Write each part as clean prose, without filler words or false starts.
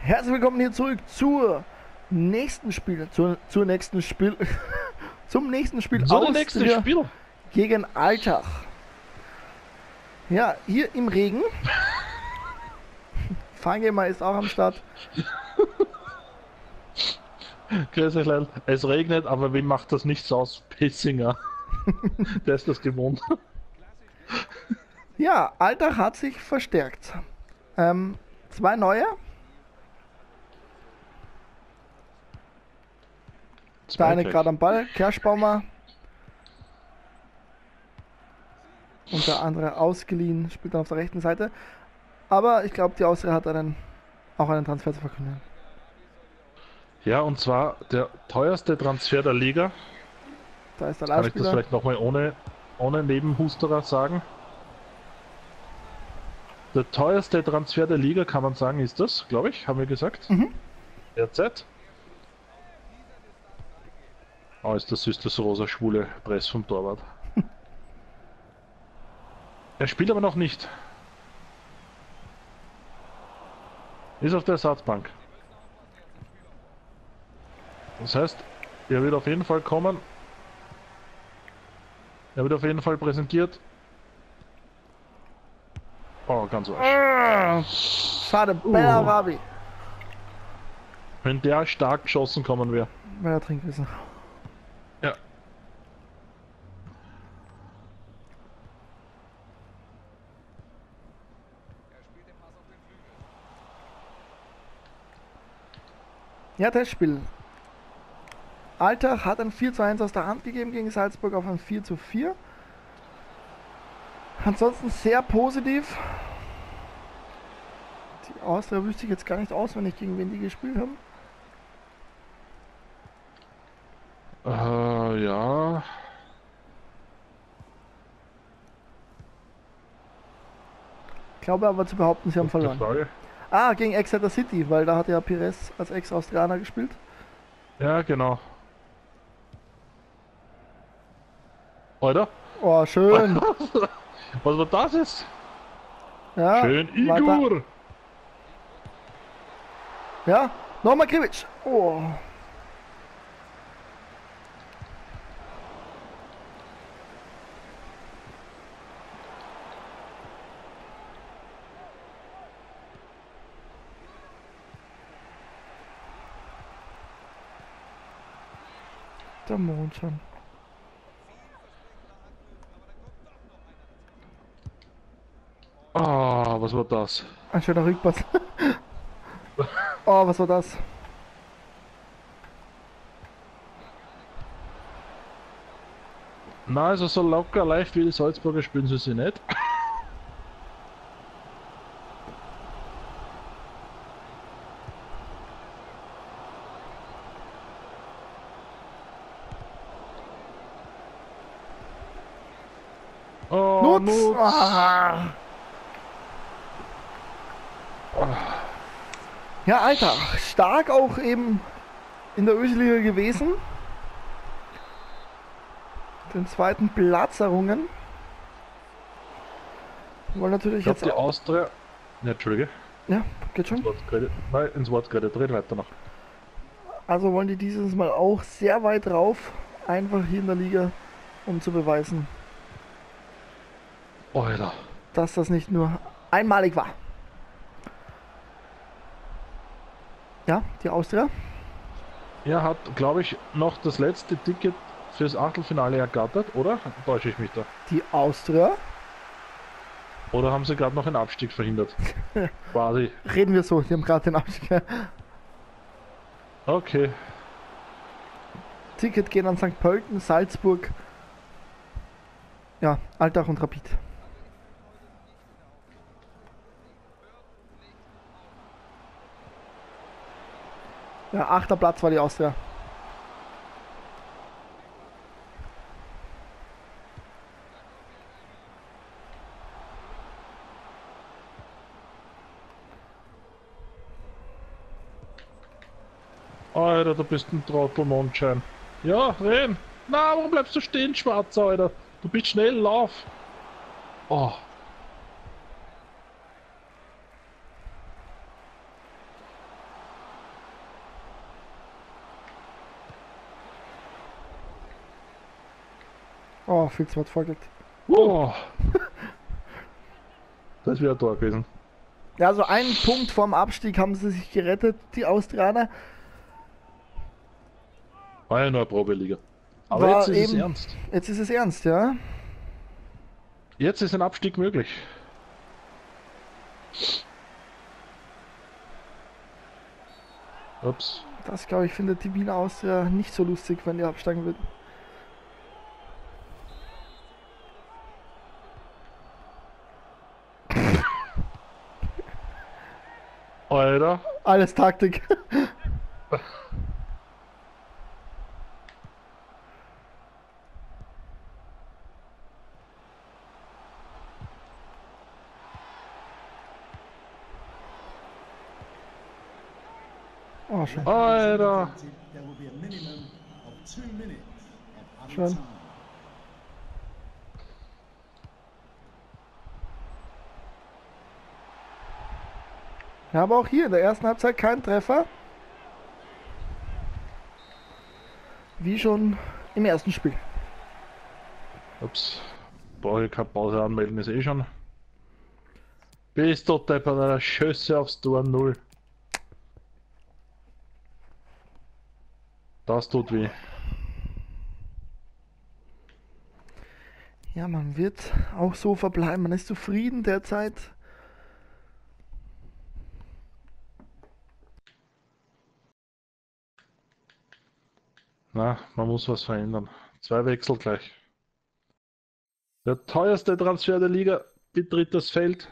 Herzlich willkommen hier zurück zur nächsten Spiel, zur nächsten Spiel, zum nächsten Spiel So, der nächste Austria Spiel. gegen Altach. Ja, hier im Regen. Fanggamer ist auch am Start. Grüß euch Leute. Es regnet, aber wem macht das nichts aus? Pissinger. Der ist das gewohnt. Ja, Altach hat sich verstärkt. Zwei neue. Der eine gerade am Ball, Kerschbaumer. Und der andere ausgeliehen, spielt dann auf der rechten Seite. Aber ich glaube, die Austria hat auch einen Transfer zu verkünden. Ja, und zwar der teuerste Transfer der Liga. Da ist der Kann ich das Leihspieler. vielleicht nochmal ohne Nebenhusterer sagen? Der teuerste Transfer der Liga, kann man sagen, ist das, glaube ich, haben wir gesagt. Mhm. Derzeit. Oh, ist das süß, das rosa schwule Press vom Torwart. Er spielt aber noch nicht. Ist auf der Ersatzbank. Das heißt, er wird auf jeden Fall kommen. Er wird auf jeden Fall präsentiert. Oh, ganz arsch. Schade, Bellarabi. Wenn der stark geschossen kommen wäre. Wenn er trinkt wissen. Ja. Ja, Testspiel. Altach hat ein 4:1 aus der Hand gegeben gegen Salzburg auf ein 4:4. Ansonsten sehr positiv. Die Austria wüsste ich jetzt gar nicht auswendig, gegen wen die gespielt haben. Ja. Ich glaube aber zu behaupten, sie haben Gute verloren. Frage. Ah, gegen Exeter City, weil da hat ja Pires als Ex-Austrianer gespielt. Ja, genau. Oder? Oh, schön. Was war das jetzt? Ja, Schön, weiter. Igor! Ja, nochmal Krivic. Oh. Der Mond schon. Ah, was war das? Ein schöner Rückpass. Oh, was war das? Na, also so locker leicht wie die Salzburger spielen sie nicht. Oh, Nutz! Nutz! Ah. Ja, Alter, stark auch eben in der Österliga gewesen. Den zweiten Platz errungen. Wollen natürlich Ich glaube, jetzt die auch. Austria. Ne, Entschuldige. Ja, geht schon. Nein, ins Wort gerade. Dreht weiter noch. Also wollen die dieses Mal auch sehr weit rauf. Einfach hier in der Liga, um zu beweisen, Alter. dass das nicht nur einmalig war. Ja, die Austria. Er hat, glaube ich, noch das letzte Ticket fürs Achtelfinale ergattert, oder? Täusche ich mich da? Die Austria. Oder haben sie gerade noch einen Abstieg verhindert? Quasi. Reden wir so, die haben gerade den Abstieg. Okay. Ticket geht an St. Pölten, Salzburg. Ja, Altach und Rapid. Ja, 8. Platz war die Austria. Alter, du bist ein Trottel, Mondschein. Ja, renn! Na, warum bleibst du stehen, Schwarzer, Alter? Du bist schnell, lauf! Oh. Oh, viel zu weit vorgelegt. Oh. Das wäre ein Tor gewesen. Ja, also einen Punkt vorm Abstieg haben sie sich gerettet, die Australier. War ja nur eine Probeliga. Aber War jetzt ist es eben, ernst. jetzt ist es ernst, ja. Jetzt ist ein Abstieg möglich. Ups. Das, glaube ich, findet die Wiener Austria nicht so lustig, wenn die absteigen würden. Alter. Alles Taktik. Oh, schön. Alter. Schön. Ja, aber auch hier in der ersten Halbzeit kein Treffer. Wie schon im ersten Spiel. Ups. Brauche ich keine Pause anmelden, ist eh schon. Bist du deppert, Alter. Schüsse aufs Tor 0. Das tut weh. Ja, man wird auch so verbleiben. Man ist zufrieden derzeit. Na, man muss was verändern. 2 Wechsel gleich. Der teuerste Transfer der Liga betritt das Feld.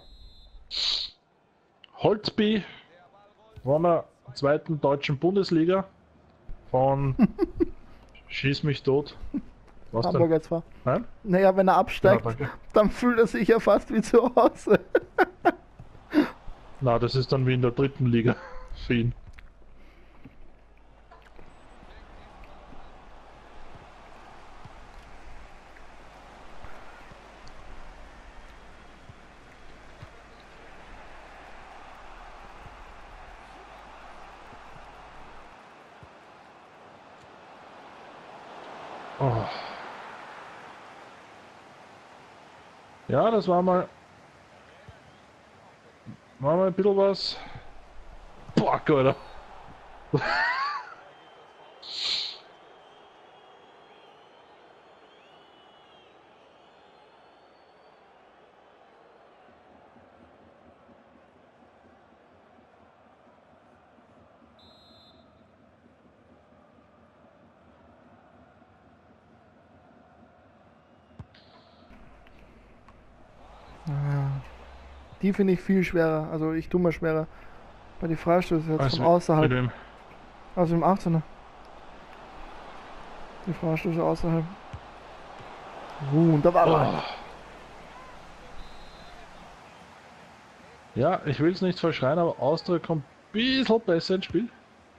Holtby war in der zweiten deutschen Bundesliga von Schieß mich tot. Was Hamburg denn? jetzt war. Nein? Naja, wenn er absteigt, Ja, danke. dann fühlt er sich ja fast wie zu Hause. Na, das ist dann wie in der dritten Liga für ihn. Oh. Ja, das war mal ein bisschen was. Boah, Alter. Die finde ich viel schwerer. Also ich tue mir schwerer. Bei die Freistöße jetzt von Mit außerhalb. wem? Also im 18er. Die Freistöße außerhalb. Und da war er. Oh. Ja, ich will es nicht verschreien, aber Austria kommt ein bisschen besser ins Spiel.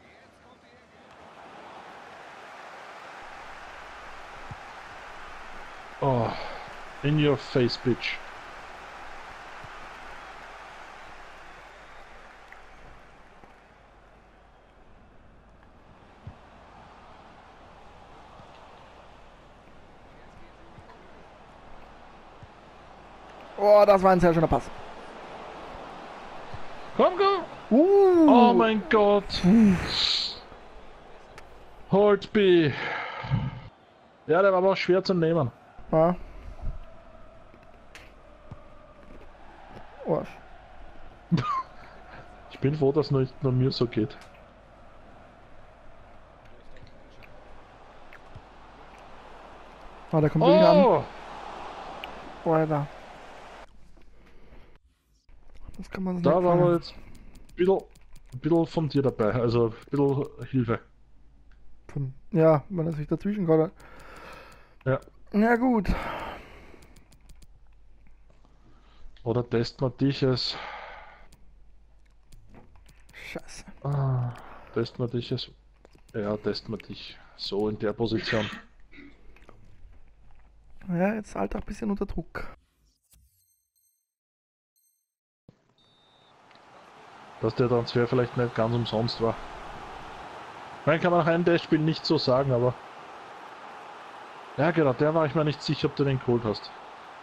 Oh, in your face, bitch. Oh, das war ein sehr schöner Pass. Komm, komm! Oh mein Gott! Holtby! Ja, der war aber auch schwer zu nehmen. Ja. Oh. Ich bin froh, dass es nicht nur mir so geht. Oh, der kommt wirklich an. Oh! Oh, Alter. Das kann man so Da nicht war fangen. aber jetzt ein bisschen von dir dabei, also ein bisschen Hilfe. Ja, wenn er sich dazwischen kann. Ja. Ja gut. Oder testen wir dich als. Scheiße. Testen wir dich als. Ja, testen wir dich. So in der Position. Ja, jetzt halt auch ein bisschen unter Druck. Dass der Transfer vielleicht nicht ganz umsonst war. Man kann man nach einem Testspiel nicht so sagen, aber Ja, genau, der war ich mir nicht sicher, ob du den geholt hast.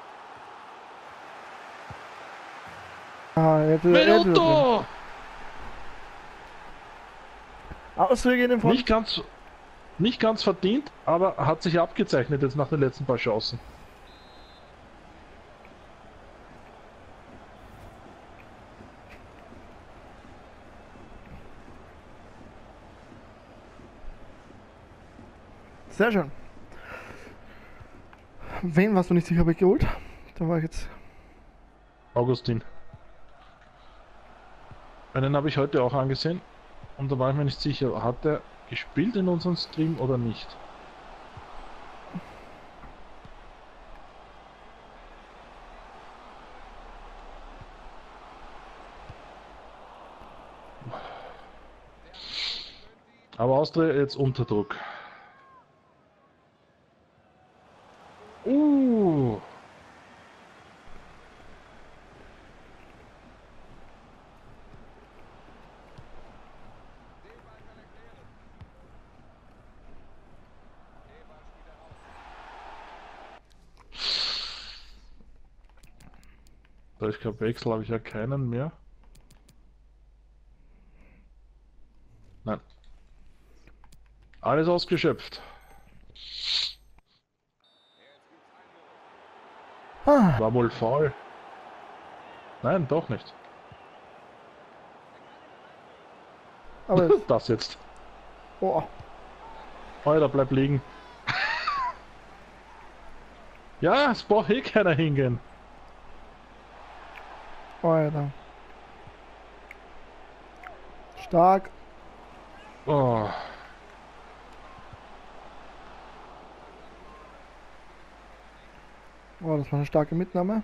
Ah, Minuto! Ausdrücke in den Front. Nicht ganz verdient, aber hat sich abgezeichnet jetzt nach den letzten paar Chancen. Sehr schön. Wen warst du nicht sicher, ob ich geholt? Da war ich jetzt. Augustin. Einen habe ich heute auch angesehen und da war ich mir nicht sicher, hat er gespielt in unserem Stream oder nicht. Aber Austria jetzt unter Druck. Ich glaube, Wechsel habe ich ja keinen mehr. Nein. Alles ausgeschöpft. Ah, War wohl faul. Nein, doch nicht. aber jetzt. Das jetzt. Oh, Alter, bleib liegen. Ja, es braucht eh keiner hingehen. Alter. Stark. Oh. Oh, das war eine starke Mitnahme.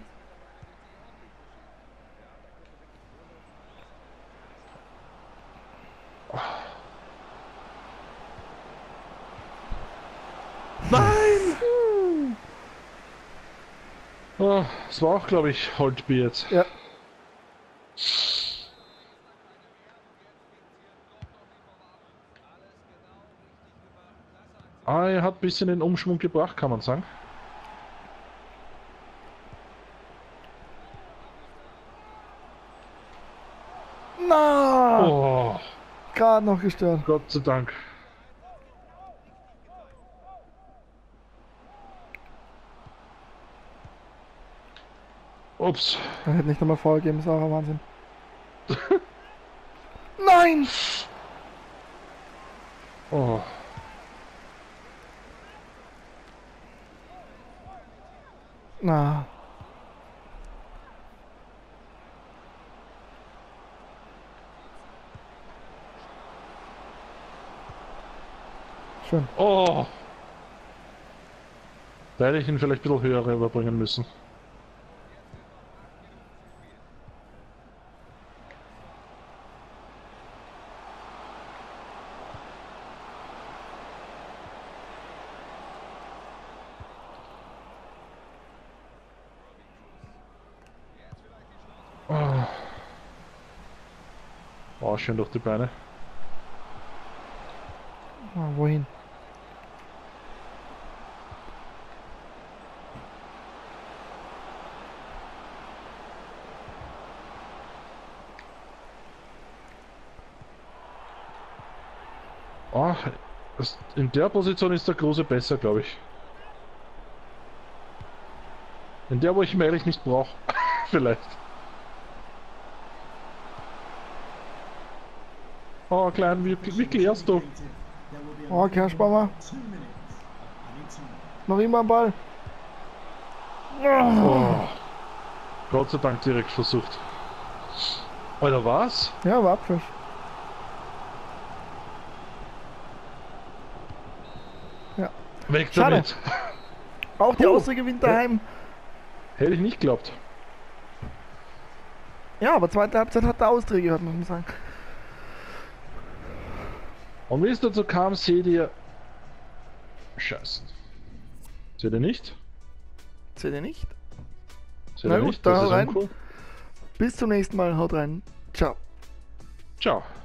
Nein! Oh, es war auch, glaube ich, Holtby jetzt. Ja. Ah, er hat ein bisschen den Umschwung gebracht, kann man sagen. Na! Oh, Gerade noch gestört. Gott sei Dank. Ups. Er hätte nicht nochmal vorgegeben, ist auch ein Wahnsinn. Nein! Oh. Na. Schön. Oh. Da hätte ich ihn vielleicht ein bisschen höher überbringen müssen. Oh. Oh, schön durch die Beine. Ah, wohin? Oh, in der Position ist der Große besser, glaube ich. In der, wo ich ihn eigentlich nicht brauche. Vielleicht. Oh, Klein, wie klärst du? Oh, Kerschbaumer. Noch immer am Ball. Oh. Gott sei Dank direkt versucht. Alter, was? Ja, war Abpfiff. Ja. Weg Schade. damit. Auch die Austria gewinnt daheim. Hätte ich nicht geglaubt. Ja, aber zweite Halbzeit hat der Austria gehört, muss man sagen. Und wie es dazu kam, seht ihr... Scheiße. Seht ihr nicht? Seht ihr nicht? Seht Na ihr gut, nicht? da Das ist rein. uncool. Bis zum nächsten Mal. Haut rein. Ciao. Ciao.